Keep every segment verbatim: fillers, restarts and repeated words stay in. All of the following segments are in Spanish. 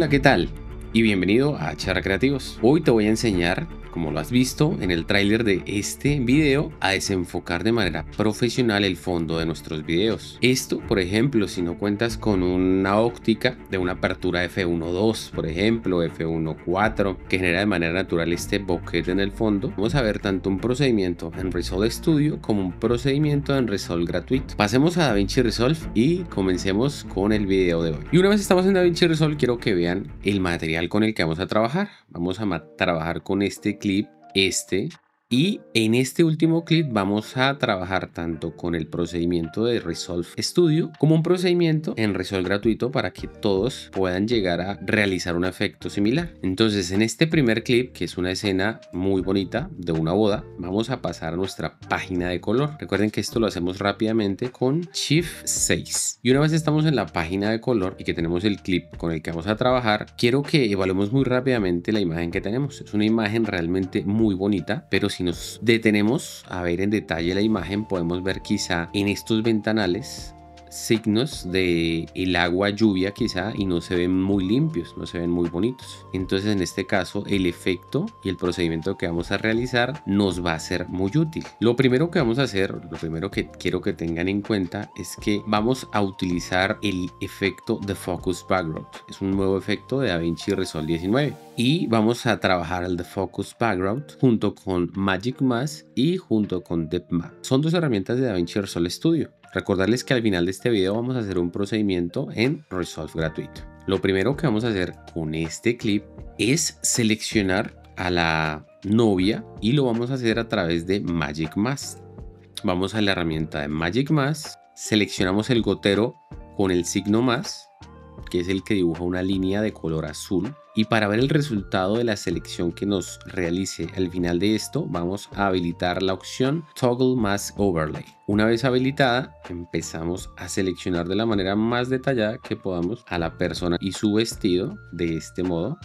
Hola, ¿qué tal? Y bienvenido a Charra Creativos. Hoy te voy a enseñar, como lo has visto en el tráiler de este video, a desenfocar de manera profesional el fondo de nuestros videos. Esto, por ejemplo, si no cuentas con una óptica de una apertura efe uno punto dos, por ejemplo, efe uno punto cuatro, que genera de manera natural este bokeh en el fondo, vamos a ver tanto un procedimiento en Resolve Studio como un procedimiento en Resolve gratuito. Pasemos a DaVinci Resolve y comencemos con el video de hoy. Y una vez estamos en DaVinci Resolve, quiero que vean el material con el que vamos a trabajar. Vamos a trabajar con este clip, este, y en este último clip vamos a trabajar tanto con el procedimiento de Resolve Studio como un procedimiento en Resolve gratuito para que todos puedan llegar a realizar un efecto similar. Entonces, en este primer clip, que es una escena muy bonita de una boda, vamos a pasar a nuestra página de color. Recuerden que esto lo hacemos rápidamente con Shift seis. Y una vez estamos en la página de color y que tenemos el clip con el que vamos a trabajar, quiero que evaluemos muy rápidamente la imagen que tenemos. Es una imagen realmente muy bonita, pero si nos detenemos a ver en detalle la imagen, podemos ver quizá en estos ventanales signos de el agua lluvia quizá, y no se ven muy limpios, no se ven muy bonitos. Entonces, en este caso, el efecto y el procedimiento que vamos a realizar nos va a ser muy útil. Lo primero que vamos a hacer, lo primero que quiero que tengan en cuenta, es que vamos a utilizar el efecto de Focus Background. Es un nuevo efecto de DaVinci Resolve diecinueve y vamos a trabajar el de Focus Background junto con Magic Mask y junto con Depth Map. Son dos herramientas de DaVinci Resolve Studio. Recordarles que al final de este video vamos a hacer un procedimiento en Resolve gratuito. Lo primero que vamos a hacer con este clip es seleccionar a la novia y lo vamos a hacer a través de Magic Mask. Vamos a la herramienta de Magic Mask, seleccionamos el gotero con el signo más, que es el que dibuja una línea de color azul, y para ver el resultado de la selección que nos realice al final de esto, vamos a habilitar la opción Toggle Mask Overlay. Una vez habilitada, empezamos a seleccionar de la manera más detallada que podamos a la persona y su vestido de este modo.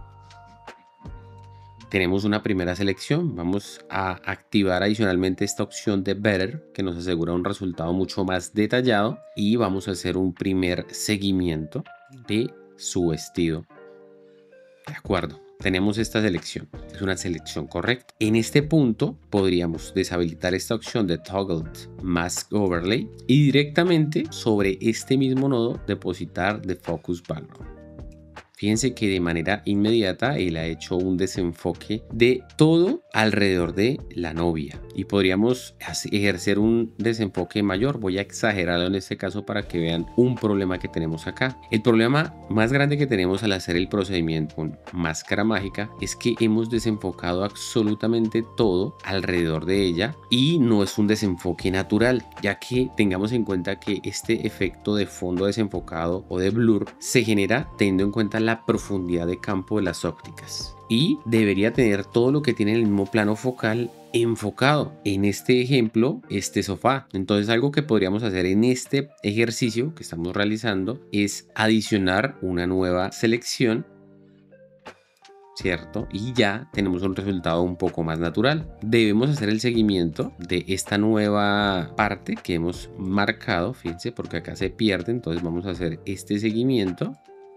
Tenemos una primera selección, vamos a activar adicionalmente esta opción de Better, que nos asegura un resultado mucho más detallado, y vamos a hacer un primer seguimiento de su vestido. De acuerdo, tenemos esta selección, es una selección correcta. En este punto podríamos deshabilitar esta opción de Toggle Mask Overlay y directamente sobre este mismo nodo depositar de Focus Background. Fíjense que de manera inmediata él ha hecho un desenfoque de todo alrededor de la novia y podríamos ejercer un desenfoque mayor. Voy a exagerarlo en este caso para que vean un problema que tenemos acá. El problema más grande que tenemos al hacer el procedimiento con máscara mágica es que hemos desenfocado absolutamente todo alrededor de ella y no es un desenfoque natural, ya que tengamos en cuenta que este efecto de fondo desenfocado o de blur se genera teniendo en cuenta la la profundidad de campo de las ópticas y debería tener todo lo que tiene el mismo plano focal enfocado. En este ejemplo, este sofá. Entonces, algo que podríamos hacer en este ejercicio que estamos realizando es adicionar una nueva selección, ¿cierto? Y ya tenemos un resultado un poco más natural. Debemos hacer el seguimiento de esta nueva parte que hemos marcado, fíjense, porque acá se pierde. Entonces vamos a hacer este seguimiento.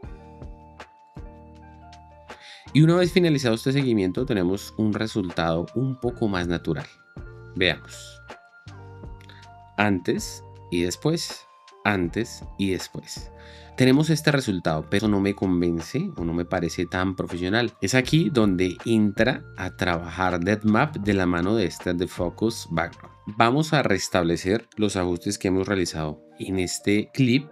Y una vez finalizado este seguimiento, tenemos un resultado un poco más natural. Veamos. Antes y después. Antes y después. Tenemos este resultado, pero no me convence o no me parece tan profesional. Es aquí donde entra a trabajar Depth Map de la mano de esta de Focus Background. Vamos a restablecer los ajustes que hemos realizado en este clip.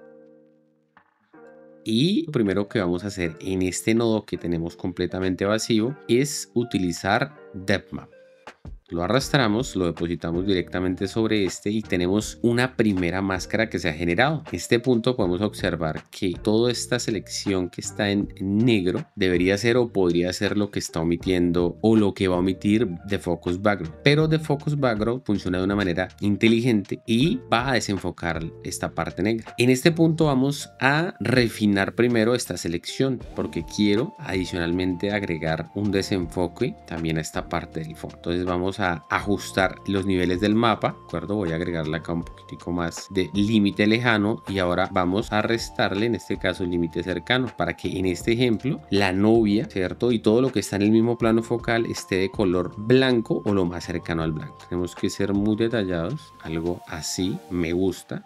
Y lo primero que vamos a hacer en este nodo que tenemos completamente vacío es utilizar Depth Map. Lo arrastramos, lo depositamos directamente sobre este y tenemos una primera máscara que se ha generado. En este punto podemos observar que toda esta selección que está en negro debería ser o podría ser lo que está omitiendo o lo que va a omitir de Focus Background. Pero de Focus Background funciona de una manera inteligente y va a desenfocar esta parte negra. En este punto vamos a refinar primero esta selección porque quiero adicionalmente agregar un desenfoque también a esta parte del fondo. Entonces vamos a ajustar los niveles del mapa, ¿de acuerdo? Voy a agregarle acá un poquitico más de límite lejano y ahora vamos a restarle en este caso el límite cercano para que en este ejemplo la novia, ¿cierto? Y todo lo que está en el mismo plano focal esté de color blanco o lo más cercano al blanco. Tenemos que ser muy detallados, algo así me gusta.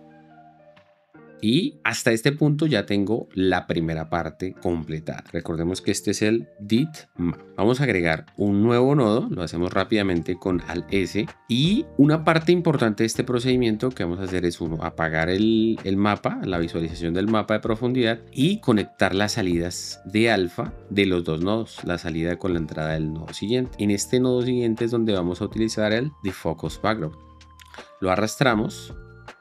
Y hasta este punto ya tengo la primera parte completada. Recordemos que este es el Did Map. Vamos a agregar un nuevo nodo, lo hacemos rápidamente con Alt S. Y una parte importante de este procedimiento que vamos a hacer es uno, apagar el, el mapa, la visualización del mapa de profundidad y conectar las salidas de alfa de los dos nodos, la salida con la entrada del nodo siguiente. En este nodo siguiente es donde vamos a utilizar el Defocus Background. Lo arrastramos.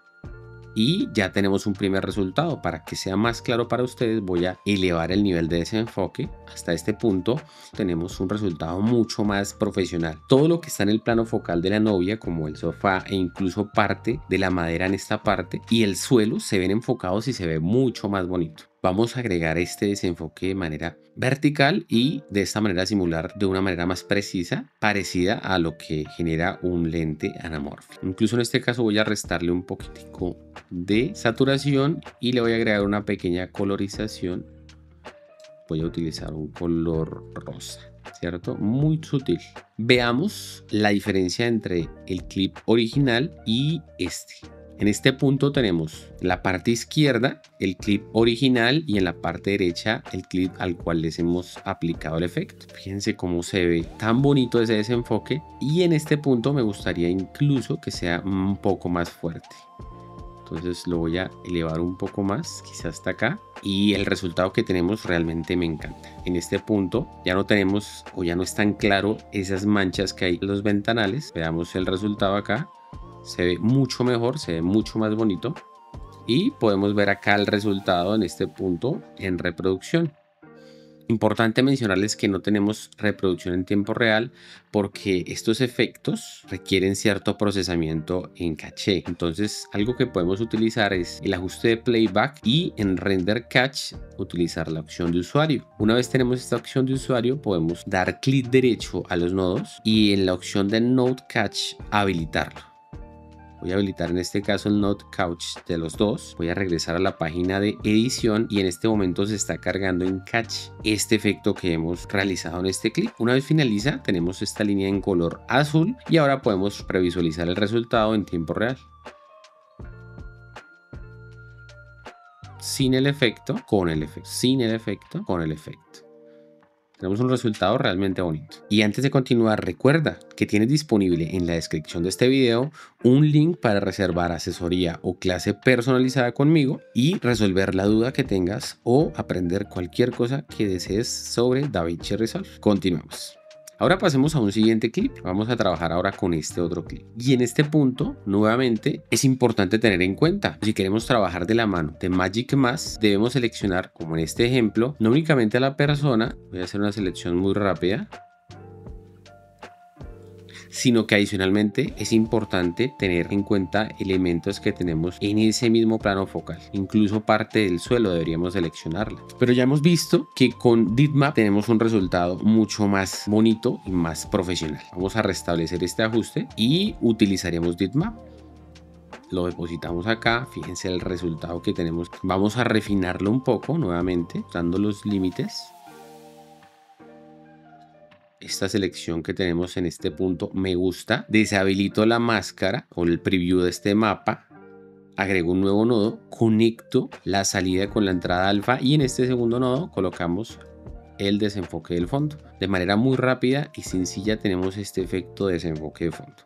Y ya tenemos un primer resultado. Para que sea más claro para ustedes, voy a elevar el nivel de desenfoque. Hasta este punto tenemos un resultado mucho más profesional. Todo lo que está en el plano focal de la novia, como el sofá e incluso parte de la madera en esta parte y el suelo, se ven enfocados y se ve mucho más bonito. Vamos a agregar este desenfoque de manera vertical y de esta manera simular de una manera más precisa, parecida a lo que genera un lente anamórfico. Incluso en este caso voy a restarle un poquitico de saturación y le voy a agregar una pequeña colorización. Voy a utilizar un color rosa, ¿cierto? Muy sutil. Veamos la diferencia entre el clip original y este. En este punto tenemos en la parte izquierda el clip original y en la parte derecha el clip al cual les hemos aplicado el efecto. Fíjense cómo se ve tan bonito ese desenfoque y en este punto me gustaría incluso que sea un poco más fuerte. Entonces lo voy a elevar un poco más, quizás hasta acá. Y el resultado que tenemos realmente me encanta. En este punto ya no tenemos o ya no es tan claro esas manchas que hay en los ventanales. Veamos el resultado acá. Se ve mucho mejor, se ve mucho más bonito. Y podemos ver acá el resultado en este punto en reproducción. Importante mencionarles que no tenemos reproducción en tiempo real porque estos efectos requieren cierto procesamiento en caché. Entonces algo que podemos utilizar es el ajuste de playback y en render catch utilizar la opción de usuario. Una vez tenemos esta opción de usuario podemos dar clic derecho a los nodos y en la opción de node catch habilitarlo. Voy a habilitar en este caso el Node Couch de los dos. Voy a regresar a la página de edición y en este momento se está cargando en Catch este efecto que hemos realizado en este clip. Una vez finaliza, tenemos esta línea en color azul y ahora podemos previsualizar el resultado en tiempo real. Sin el efecto, con el efecto. Sin el efecto, con el efecto. Tenemos un resultado realmente bonito. Y antes de continuar, recuerda que tienes disponible en la descripción de este video un link para reservar asesoría o clase personalizada conmigo y resolver la duda que tengas o aprender cualquier cosa que desees sobre DaVinci Resolve. Continuamos. Ahora pasemos a un siguiente clip. Vamos a trabajar ahora con este otro clip. Y en este punto, nuevamente, es importante tener en cuenta, si queremos trabajar de la mano de Magic Mask, debemos seleccionar, como en este ejemplo, no únicamente a la persona, voy a hacer una selección muy rápida, sino que adicionalmente es importante tener en cuenta elementos que tenemos en ese mismo plano focal. Incluso parte del suelo deberíamos seleccionarla. Pero ya hemos visto que con Did Map tenemos un resultado mucho más bonito y más profesional. Vamos a restablecer este ajuste y utilizaremos Did Map. Lo depositamos acá, fíjense el resultado que tenemos. Vamos a refinarlo un poco nuevamente, dando los límites. Esta selección que tenemos en este punto me gusta. Deshabilito la máscara o el preview de este mapa. Agrego un nuevo nodo. Conecto la salida con la entrada alfa. Y en este segundo nodo colocamos el desenfoque del fondo. De manera muy rápida y sencilla tenemos este efecto de desenfoque de fondo.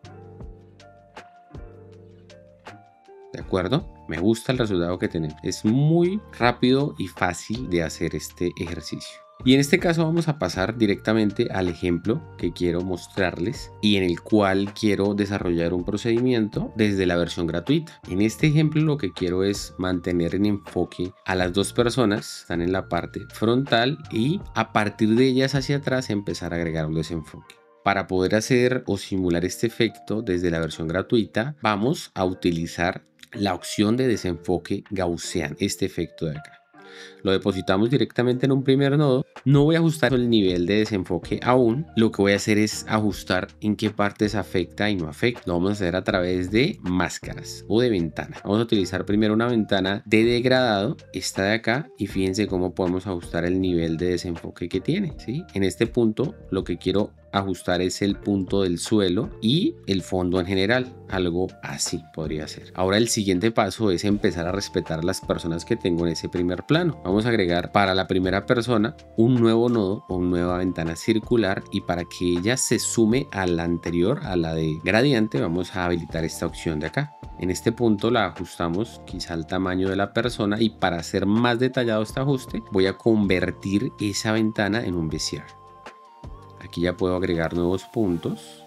¿De acuerdo? Me gusta el resultado que tenemos. Es muy rápido y fácil de hacer este ejercicio. Y en este caso vamos a pasar directamente al ejemplo que quiero mostrarles y en el cual quiero desarrollar un procedimiento desde la versión gratuita. En este ejemplo lo que quiero es mantener en enfoque a las dos personas, están en la parte frontal y a partir de ellas hacia atrás empezar a agregar un desenfoque. Para poder hacer o simular este efecto desde la versión gratuita vamos a utilizar la opción de desenfoque gaussiano, este efecto de acá. lo depositamos directamente en un primer nodo. No voy a ajustar el nivel de desenfoque aún. Lo que voy a hacer es ajustar en qué partes afecta y no afecta. Lo vamos a hacer a través de máscaras o de ventanas. Vamos a utilizar primero una ventana de degradado, esta de acá, y fíjense cómo podemos ajustar el nivel de desenfoque que tiene, ¿sí? En este punto lo que quiero ajustar es el punto del suelo y el fondo en general, algo así podría ser. Ahora el siguiente paso es empezar a respetar las personas que tengo en ese primer plano. Vamos a agregar para la primera persona un nuevo nodo o una nueva ventana circular, y para que ella se sume a la anterior, a la de gradiente, vamos a habilitar esta opción de acá. En este punto la ajustamos quizá al tamaño de la persona, y para hacer más detallado este ajuste voy a convertir esa ventana en un Bezier. Aquí ya puedo agregar nuevos puntos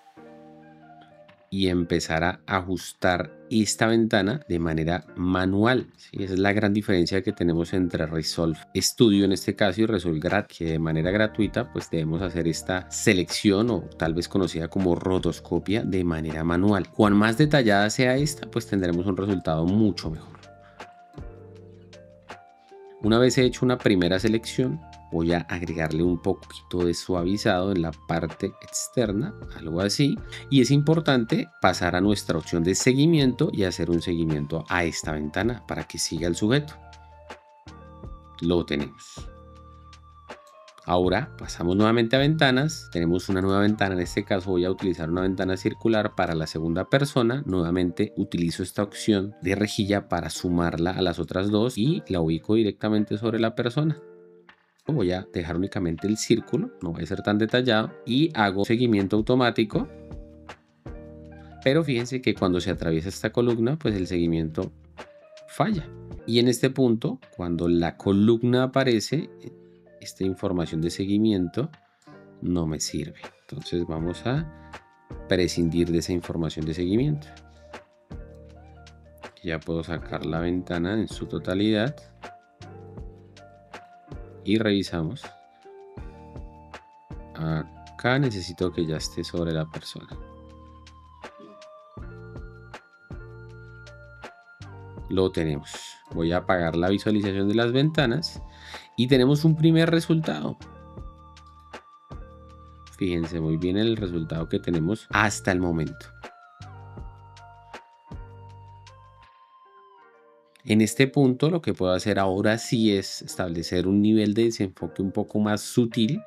y empezar a ajustar esta ventana de manera manual, ¿sí? Esa es la gran diferencia que tenemos entre Resolve Studio en este caso y Resolve Grad, que de manera gratuita pues debemos hacer esta selección, o tal vez conocida como rotoscopia, de manera manual. Cuan más detallada sea esta, pues tendremos un resultado mucho mejor. Una vez he hecho una primera selección, voy a agregarle un poquito de suavizado en la parte externa, algo así, y es importante pasar a nuestra opción de seguimiento y hacer un seguimiento a esta ventana para que siga el sujeto. Lo tenemos. Ahora pasamos nuevamente a ventanas. Tenemos una nueva ventana. En este caso voy a utilizar una ventana circular para la segunda persona. Nuevamente utilizo esta opción de rejilla para sumarla a las otras dos y la ubico directamente sobre la persona. Voy a dejar únicamente el círculo, no voy a ser tan detallado, y hago seguimiento automático. Pero fíjense que cuando se atraviesa esta columna, pues el seguimiento falla. Y en este punto, cuando la columna aparece, esta información de seguimiento no me sirve. Entonces vamos a prescindir de esa información de seguimiento. Ya puedo sacar la ventana en su totalidad y revisamos. Acá necesito que ya esté sobre la persona. Lo tenemos. Voy a apagar la visualización de las ventanas y tenemos un primer resultado. Fíjense muy bien el resultado que tenemos hasta el momento. En este punto lo que puedo hacer ahora sí es establecer un nivel de desenfoque un poco más sutil.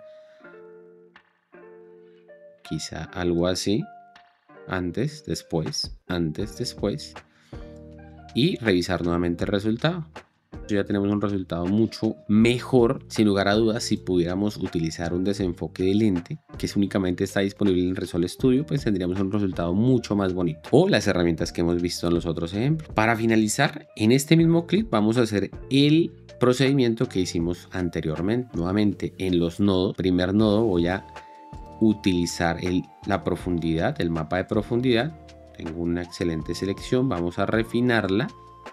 Quizá algo así. Antes, después, antes, después. Y revisar nuevamente el resultado. Ya tenemos un resultado mucho mejor, sin lugar a dudas. Si pudiéramos utilizar un desenfoque de lente, que es únicamente está disponible en Resolve Studio, pues tendríamos un resultado mucho más bonito, o las herramientas que hemos visto en los otros ejemplos. Para finalizar, en este mismo clip vamos a hacer el procedimiento que hicimos anteriormente. Nuevamente en los nodos, primer nodo voy a utilizar el, la profundidad, el mapa de profundidad. Tengo una excelente selección, vamos a refinarla.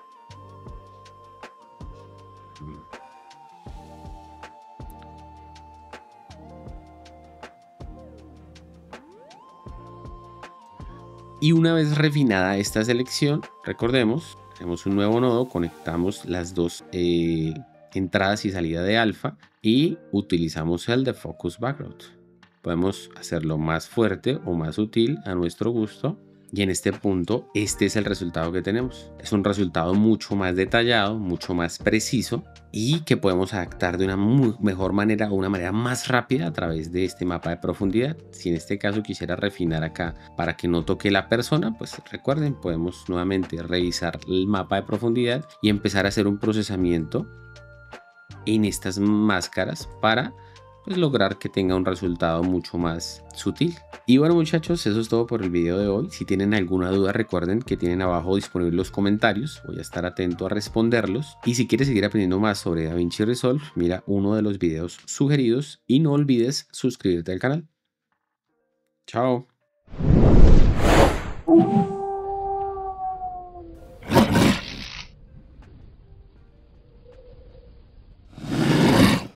Y una vez refinada esta selección, recordemos, tenemos un nuevo nodo, conectamos las dos eh, entradas y salida de alfa y utilizamos el de Focus Background. Podemos hacerlo más fuerte o más sutil a nuestro gusto. Y en este punto, este es el resultado que tenemos. Es un resultado mucho más detallado, mucho más preciso, y que podemos adaptar de una muy mejor manera o una manera más rápida a través de este mapa de profundidad. Si en este caso quisiera refinar acá para que no toque la persona, pues recuerden, podemos nuevamente revisar el mapa de profundidad y empezar a hacer un procesamiento en estas máscaras para pues lograr que tenga un resultado mucho más sutil. Y bueno, muchachos, eso es todo por el video de hoy. Si tienen alguna duda, recuerden que tienen abajo disponibles los comentarios. Voy a estar atento a responderlos. Y si quieres seguir aprendiendo más sobre DaVinci Resolve, mira uno de los videos sugeridos y no olvides suscribirte al canal. Chao.